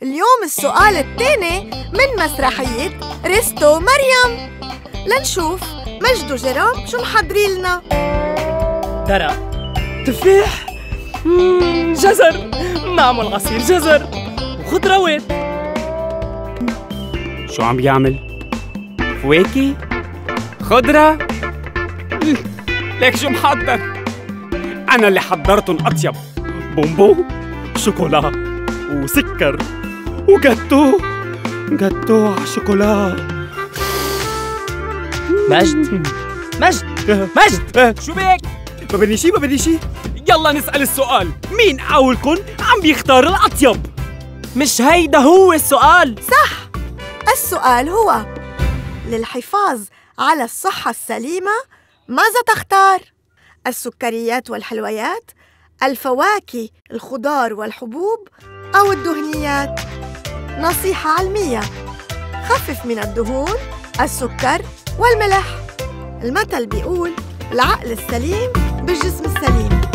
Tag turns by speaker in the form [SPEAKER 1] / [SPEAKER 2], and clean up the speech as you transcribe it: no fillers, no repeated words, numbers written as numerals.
[SPEAKER 1] اليوم السؤال الثاني من مسرحية ريستو مريم. لنشوف مجد وجيروم شو محضرين لنا.
[SPEAKER 2] ترى تفاح، جزر، نعمل عصير جزر وخضروات.
[SPEAKER 3] شو عم بيعمل؟ فواكه؟ خضرة؟ ليك شو محضر؟ أنا اللي حضرتن أطيب بونبو، شوكولا وسكر وجاتو على شوكولا.
[SPEAKER 2] مجد شو بك؟
[SPEAKER 3] ما بدي شي. يلا نسأل السؤال، مين أولكن عم بيختار الأطيب؟
[SPEAKER 2] مش هيدا هو السؤال.
[SPEAKER 1] صح، السؤال هو: للحفاظ على الصحة السليمة ماذا تختار؟ السكريات والحلويات، الفواكه، الخضار والحبوب، أو الدهنيات؟ نصيحة علمية: خفف من الدهون، السكر والملح. المثل بيقول: العقل السليم بالجسم السليم.